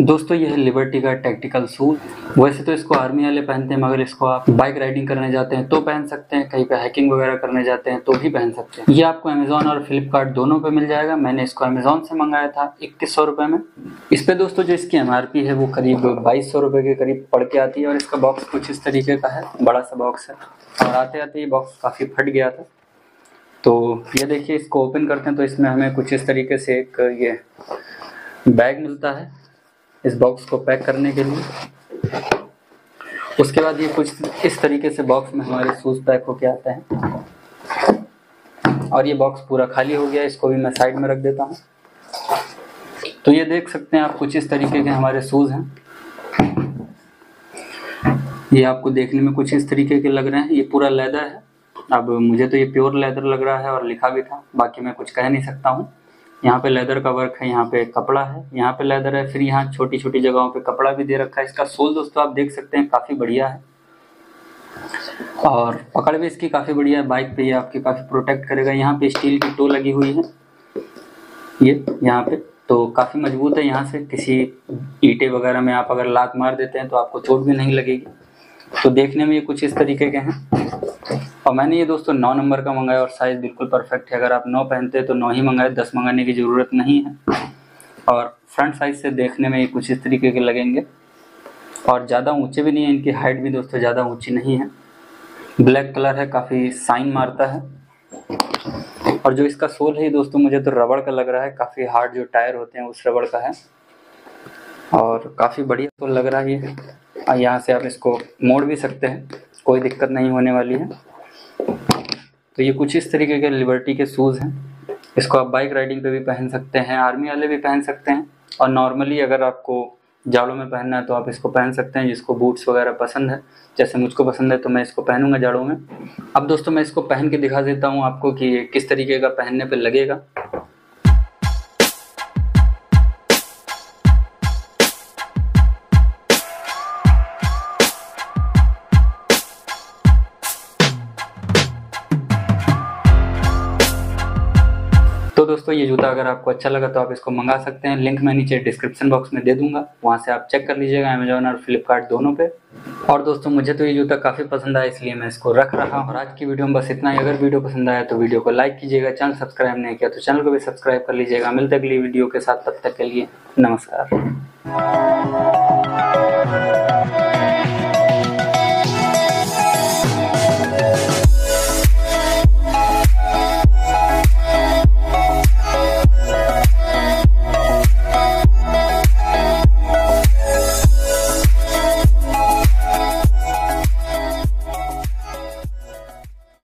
दोस्तों ये है लिबर्टी का टैक्टिकल शूज। वैसे तो इसको आर्मी वाले पहनते हैं, मगर इसको आप बाइक राइडिंग करने जाते हैं तो पहन सकते हैं, कहीं पे हाइकिंग वगैरह करने जाते हैं तो भी पहन सकते हैं। ये आपको अमेजोन और फ्लिपकार्ट दोनों पे मिल जाएगा। मैंने इसको अमेजोन से मंगाया था 2100 रुपये में। इस पे दोस्तों जो इसकी MRP है वो करीब 2200 रुपये के करीब पड़ के आती है। और इसका बॉक्स कुछ इस तरीके का है, बड़ा सा बॉक्स है। और आते आते ये बॉक्स काफ़ी फट गया था। तो ये देखिए, इसको ओपन करते हैं तो इसमें हमें कुछ इस तरीके से एक ये बैग मिलता है इस बॉक्स को पैक करने के लिए। उसके बाद ये कुछ इस तरीके से बॉक्स में हमारे शूज़ पैक होके आते हैं। और ये बॉक्स पूरा खाली हो गया, इसको भी मैं साइड में रख देता हूँ। तो ये देख सकते हैं आप, कुछ इस तरीके के हमारे शूज़ हैं। ये आपको देखने में कुछ इस तरीके के लग रहे हैं। ये पूरा लेदर है। अब मुझे तो ये प्योर लेदर लग रहा है और लिखा भी था, बाकी मैं कुछ कह नहीं सकता हूँ। यहाँ पे लेदर का वर्क है, यहाँ पे कपड़ा है, यहाँ पे लेदर है, फिर यहाँ छोटी छोटी जगहों पे कपड़ा भी दे रखा है। इसका सोल दोस्तों आप देख सकते हैं काफ़ी बढ़िया है और पकड़ भी इसकी काफ़ी बढ़िया है। बाइक पे ये आपकी काफ़ी प्रोटेक्ट करेगा। यहाँ पे स्टील की टो लगी हुई है ये यहाँ पे, तो काफ़ी मजबूत है। यहाँ से किसी ईंटें वगैरह में आप अगर लात मार देते हैं तो आपको चोट भी नहीं लगेगी। तो देखने में ये कुछ इस तरीके के हैं। और मैंने ये दोस्तों 9 नंबर का मंगाया और साइज़ बिल्कुल परफेक्ट है। अगर आप 9 पहनते हैं तो 9 ही मंगाए, 10 मंगाने की ज़रूरत नहीं है। और फ्रंट साइज से देखने में ये कुछ इस तरीके के लगेंगे और ज़्यादा ऊंचे भी नहीं है। इनकी हाइट भी दोस्तों ज़्यादा ऊंची नहीं है। ब्लैक कलर है, काफ़ी शाइन मारता है। और जो इसका सोल है दोस्तों, मुझे तो रबड़ का लग रहा है, काफ़ी हार्ड जो टायर होते हैं उस रबड़ का है और काफ़ी बढ़िया सोल लग रहा है ये। और यहाँ से आप इसको मोड़ भी सकते हैं, कोई दिक्कत नहीं होने वाली है। तो ये कुछ इस तरीके के लिबर्टी के शूज़ हैं। इसको आप बाइक राइडिंग पे भी पहन सकते हैं, आर्मी वाले भी पहन सकते हैं और नॉर्मली अगर आपको जाड़ों में पहनना है तो आप इसको पहन सकते हैं। जिसको बूट्स वगैरह पसंद है, जैसे मुझको पसंद है, तो मैं इसको पहनूंगा जाड़ों में। अब दोस्तों मैं इसको पहन के दिखा देता हूँ आपको कि ये किस तरीके का पहनने पर लगेगा। तो दोस्तों ये जूता अगर आपको अच्छा लगा तो आप इसको मंगा सकते हैं। लिंक मैं नीचे डिस्क्रिप्शन बॉक्स में दे दूंगा, वहां से आप चेक कर लीजिएगा, अमेजोन और फ्लिपकार्ट दोनों पे। और दोस्तों मुझे तो ये जूता काफ़ी पसंद आया, इसलिए मैं इसको रख रहा हूँ। और आज की वीडियो में बस इतना ही। अगर वीडियो पसंद आया तो वीडियो को लाइक कीजिएगा, चैनल सब्सक्राइब नहीं किया तो चैनल को भी सब्सक्राइब कर लीजिएगा। मिलते अगली वीडियो के साथ, तब तक के लिए नमस्कार।